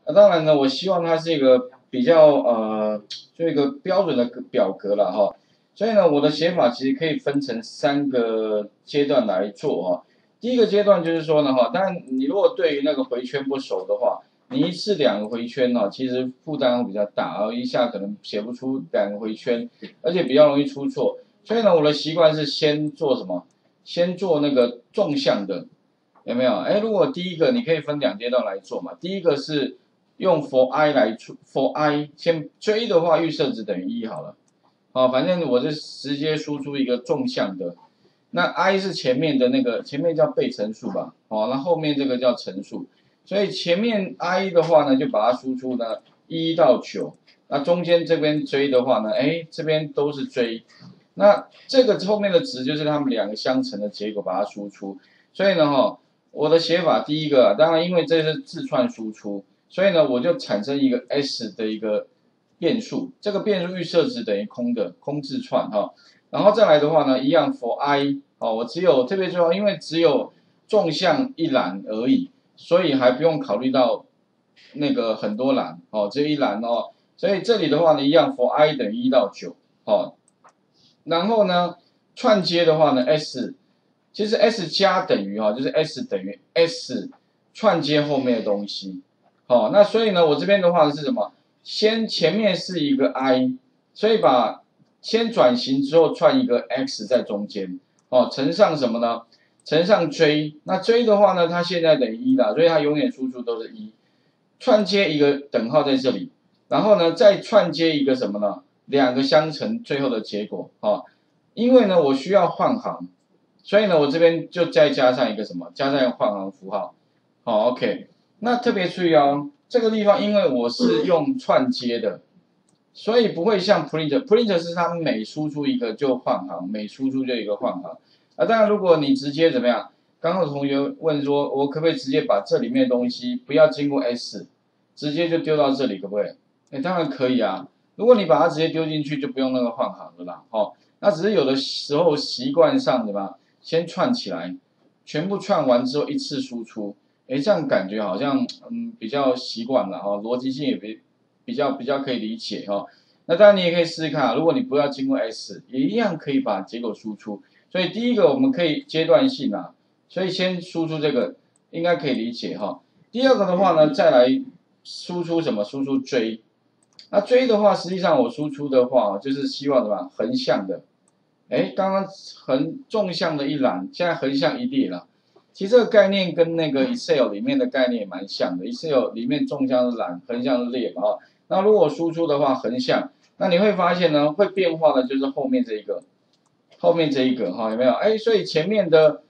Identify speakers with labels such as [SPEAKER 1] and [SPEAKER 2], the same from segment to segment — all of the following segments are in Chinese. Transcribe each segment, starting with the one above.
[SPEAKER 1] 那当然呢，我希望它是一个比较就一个标准的表格了哈。所以呢，我的写法其实可以分成3个阶段来做哈。第一个阶段就是说呢哈，当然你如果对于那个回圈不熟的话，你一次2个回圈呢，其实负担会比较大，然后一下可能写不出2个回圈，而且比较容易出错。所以呢，我的习惯是先做什么？先做那个纵向的，有没有？哎，如果第一个你可以分2阶段来做嘛。第一个是用 for i 来出 for i， 先追的话预设值等于1好了。好，反正我是直接输出一个纵向的。那 i 是前面的那个，前面叫被乘数吧，哦，那后面这个叫乘数，所以前面 i 的话呢，就把它输出呢1到9，那中间这边追的话呢，哎，这边都是追，那这个后面的值就是它们2个相乘的结果，把它输出。所以呢，我的写法第一个，当然因为这是字串输出，所以呢，我就产生一个 s 的一个变数，这个变数预设值等于空的空字串哈。然后再来的话呢，一样 for i 哦，我只有特别重要，因为只有纵向一栏而已，所以还不用考虑到那个很多栏哦，只有一栏哦。所以这里的话呢，一样 for i 等于1到9哦。然后呢，串接的话呢 ，s 其实 s 加等于就是 s 等于 s 串接后面的东西。好，那所以呢，我这边的话是什么？先前面是一个 i， 所以先转型之后串一个 x 在中间，乘上什么呢？乘上追。那追的话呢，它现在等于1啦，所以它永远输出都是1。串接一个等号在这里，然后呢，再串接一个什么呢？2个相乘最后的结果因为呢，我需要换行，所以呢，我这边就再加上一个什么？加上一个换行符号。好 ，OK。那特别注意哦，这个地方因为我是用串接的，所以不会像 print 是它每输出一个就换行，每输出就一个换行。当然，如果你直接怎么样？刚刚有同学问说，我可不可以直接把这里面的东西不要经过 s， 直接就丢到这里，可不可以？当然可以啊。如果你把它直接丢进去，就不用那个换行了啦。那只是有的时候习惯上对吧？先串起来，全部串完之后一次输出，这样感觉好像比较习惯了逻辑性也比较可以理解那当然你也可以试试看如果你不要经过 s， 也一样可以把结果输出。所以第一个我们可以阶段性所以先输出这个应该可以理解第二个的话呢，再来输出什么？输出追。那追的话，实际上我输出的话就是希望什么？横向的。刚刚纵向的一栏，现在横向一列了。其实这个概念跟那个 Excel 里面的概念也蛮像的。Excel 里面纵向是栏，横向是列嘛那如果输出的话横向，那你会发现呢，会变化的就是后面这一个，有没有？所以前面的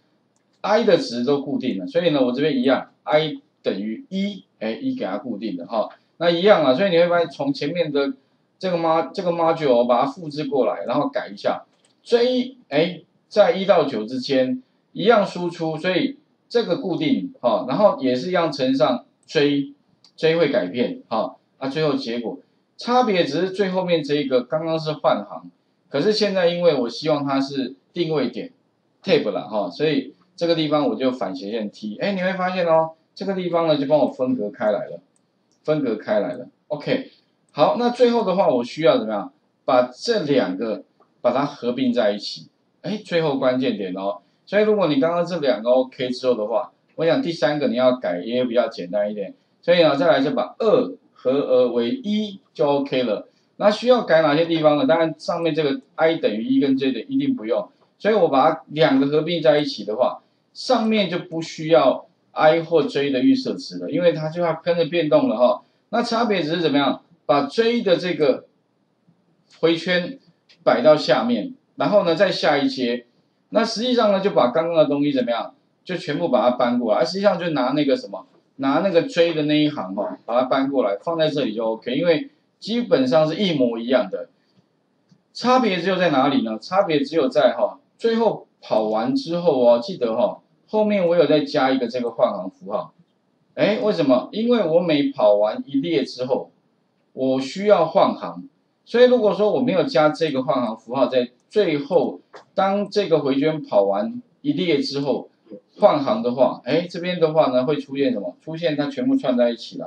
[SPEAKER 1] i 的值都固定了，所以呢，我这边一样 i 等于1，1给它固定的那一样所以你会发现从前面的这个 module 我把它复制过来，然后改一下。追在1到9之间一样输出，所以这个固定然后也是一样乘上追会改变最后结果差别只是最后面这一个刚刚是换行，可是现在因为我希望它是定位点 tab 了所以这个地方我就反斜线 T， 你会发现这个地方呢就帮我分隔开来了，OK。好，那最后的话我需要怎么样？把这2个把它合并在一起，最后关键点所以如果你刚刚这2个 OK 之后的话，我想第3个你要改也比较简单一点，所以再来就把2合而为1就 OK 了。那需要改哪些地方呢？当然上面这个 i 等于1跟 j 的一定不用，所以我把它2个合并在一起的话，上面就不需要 i 或 j 的预设值了，因为它就要跟着变动了那差别只是怎么样？把 j 的这个回圈摆到下面，然后呢再下一阶，那实际上呢就把刚刚的东西怎么样，就全部把它搬过来，实际上就拿那个什么，拿那个追的那一行把它搬过来放在这里就 OK， 因为基本上是一模一样的，差别只有在哪里呢？差别只有在最后跑完之后记得后面我有再加一个这个换行符号，为什么？因为我每跑完一列之后，我需要换行。所以如果说我没有加这个换行符号在最后，当这个回圈跑完一列之后换行的话，这边的话呢会出现什么？出现它全部串在一起了，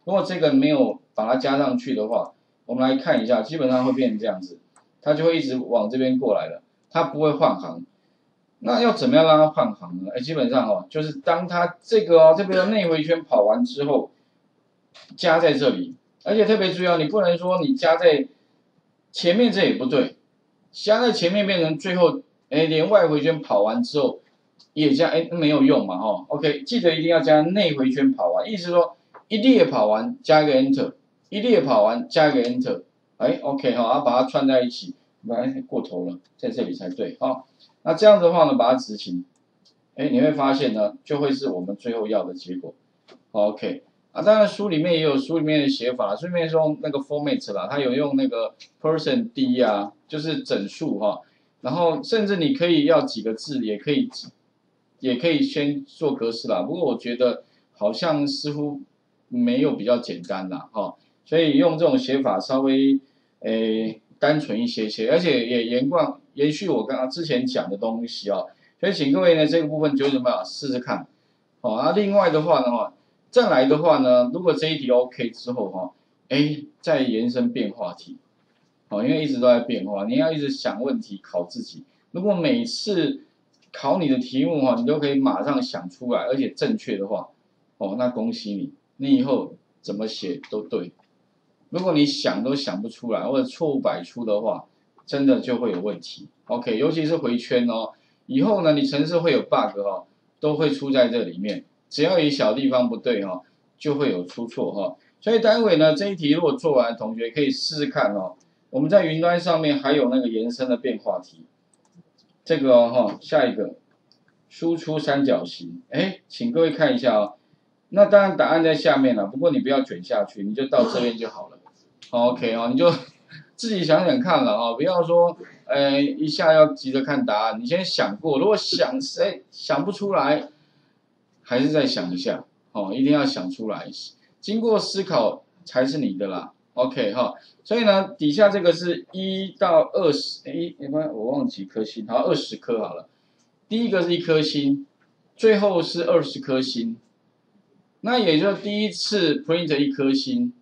[SPEAKER 1] 如果这个没有把它加上去的话，我们来看一下，基本上会变成这样子，它就会一直往这边过来了，它不会换行。那要怎么样让它换行呢？基本上就是当它这个这边的内回圈跑完之后，加在这里，而且特别注意你不能说你加在前面这也不对，加在前面变成最后，连外回圈跑完之后也加，没有用嘛，OK， 记得一定要加内回圈跑完，意思说一列跑完加一个 Enter， 一列跑完加一个 Enter，OK 把它串在一起，过头了，在这里才对那这样子的话呢，把它执行，你会发现呢，就会是我们最后要的结果，OK。当然书里面也有书里面的写法，书里面是用那个 format 啦，它有用那个 %d 啊，就是整数然后甚至你可以要几个字，也可以先做格式啦。不过我觉得好像似乎没有比较简单啦所以用这种写法稍微单纯一些些，而且也延续我刚刚之前讲的东西所以请各位呢这个部分就怎么样试试看另外的话呢再来的话呢，如果这一题 OK 之后再延伸变化题因为一直都在变化，你要一直想问题考自己。如果每次考你的题目你都可以马上想出来，而且正确的话那恭喜你，你以后怎么写都对。如果你想都想不出来，或者错误百出的话，真的就会有问题。OK， 尤其是回圈以后呢你程式会有 bug 都会出在这里面。只要有小地方不对就会有出错所以待会呢这一题如果做完，同学可以试试看我们在云端上面还有那个延伸的变化题，这个下一个输出三角形，请各位看一下那当然答案在下面了，不过你不要卷下去，你就到这边就好了。OK 你就自己想想看了不要说一下要急着看答案，你先想过，如果想不出来。还是再想一下一定要想出来，经过思考才是你的啦。OK 所以呢，底下这个是1到20，我忘记颗星，好，20颗好了。第一个是1颗星，最后是20颗星，那也就第一次 print 1颗星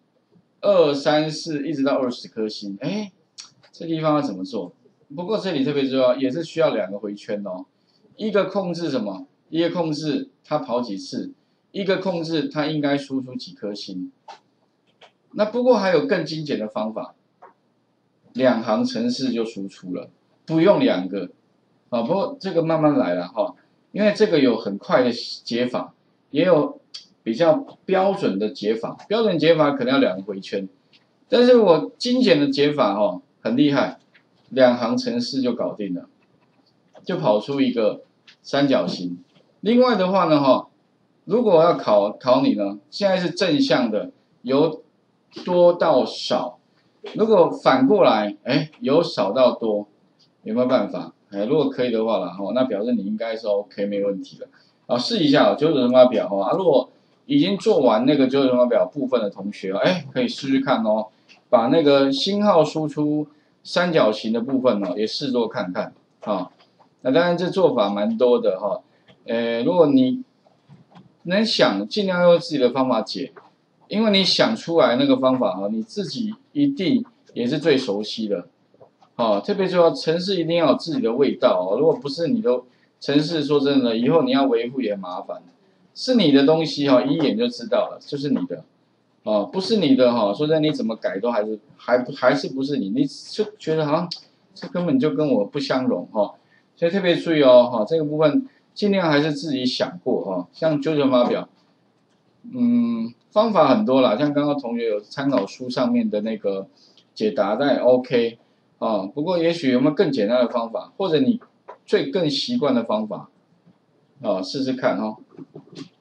[SPEAKER 1] ，2、3、4一直到20颗星，这地方要怎么做？不过这里特别重要，也是需要2个回圈一个控制什么？一个控制它跑几次，一个控制它应该输出几颗星。那不过还有更精简的方法，2行程式就输出了，不用2个不过这个慢慢来了因为这个有很快的解法，也有比较标准的解法。标准解法可能要2个回圈，但是我精简的解法很厉害，2行程式就搞定了，就跑出一个三角形。另外的话呢如果要考你呢，现在是正向的，由多到少。如果反过来，由少到多，有没有办法？如果可以的话那表示你应该是 OK 没问题了。试一下九九乘法表如果已经做完那个九九乘法表部分的同学可以试试看把那个星号输出三角形的部分也试做看看那当然这做法蛮多的如果你能想，尽量用自己的方法解，因为你想出来那个方法你自己一定也是最熟悉的特别重要，程式一定要有自己的味道如果不是你的程式，说真的，以后你要维护也麻烦。是你的东西一眼就知道了，就是你的不是你的说真的，你怎么改都还是不是你，你就觉得好像这根本就跟我不相容所以特别注意这个部分。尽量还是自己想过像九九乘法表，方法很多啦，像刚刚同学有参考书上面的那个解答，但也 OK 不过也许有没有更简单的方法，或者你更习惯的方法试试看